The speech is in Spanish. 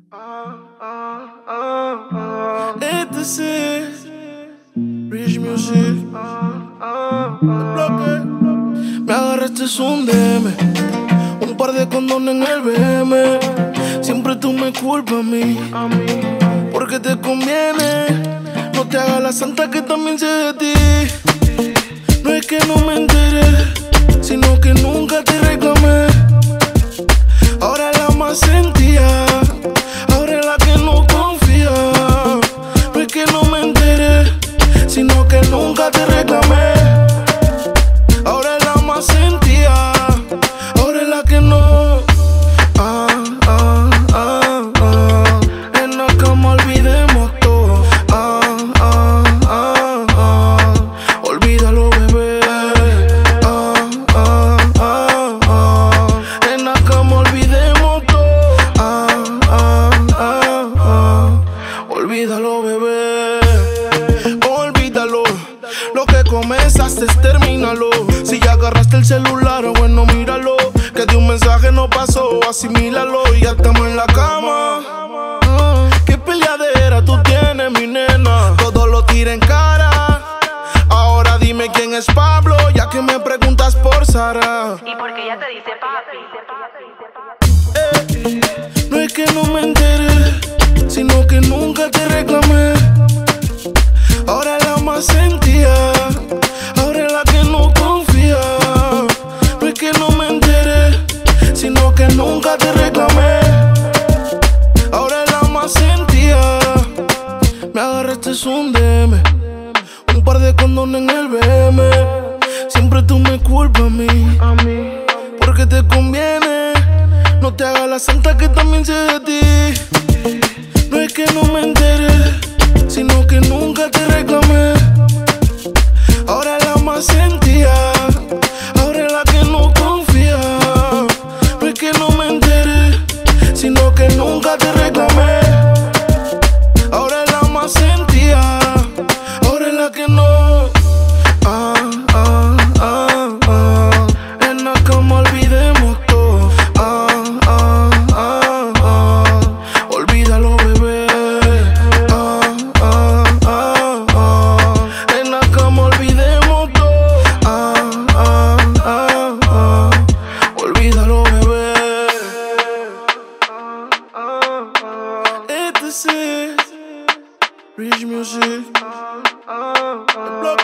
ETC, Rich Music, el bloque. Me agarraste es un DM, un par de condones en el BM. Siempre tú me culpas a mí, porque te conviene. No te hagas la santa que también sé de ti. No es que no me enteré, sino que nunca te reclamé. Ahora la más sentía, ahora es la que no confía. No es que no me enteré, sino que nunca te reclamé. Ahora es la más sentía, ahora es la que no. En la cama olvidemos todo. Olvídalo, bebé. En la cama olvidemos todo. Olvídalo, bebé. Olvídalo. Lo que comenzaste, termínalo. Si ya agarraste el celular, bueno, míralo. Que de un mensaje no pasó, asimílalo. Y ya estamos en la cama. Qué peleadera tú tienes, mi nena. Todo lo tira en cara. Ahora dime quién es Pablo, ya que me preguntas por Sara. ¿Y por qué ella te dice papi? No es que no me enteré, sino que nunca te reclamé. Ahora la más sentía, ahora es la que no confía. No es que no me enteré, sino que nunca te reclamé. Ahora es la más sentía. Me agarraste es un DM, un par de condones en el BM. Siempre tú me culpas a mí, porque te conviene. No te hagas la santa que también sé de ti. No es que no me enteré, sino que nunca te reclamé. Ahora es la más sentía, ahora es la que no confía. No es que no me enteré, sino que nunca te reclamé. Ahora es la más sentía, ahora es la que no. En la cama olvidemos todo. Olvídalo, bebé. En la cama olvidemos todo. Olvídalo, bebé. ETC, Rich Music, el bloque.